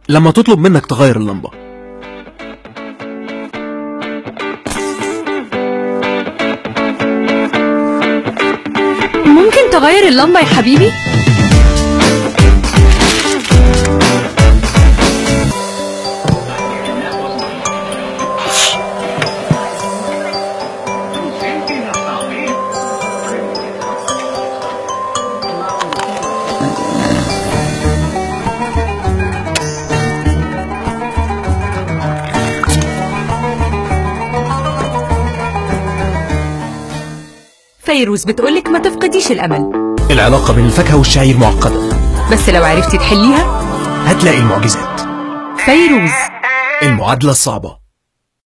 لما تطلب منك تغير اللمبة. ممكن تغير اللمبة يا حبيبي؟ فيروز بتقولك ما تفقديش الأمل. العلاقة بين الفاكهة والشعير معقدة، بس لو عرفتي تحليها هتلاقي المعجزات. فيروز، المعادلة الصعبة.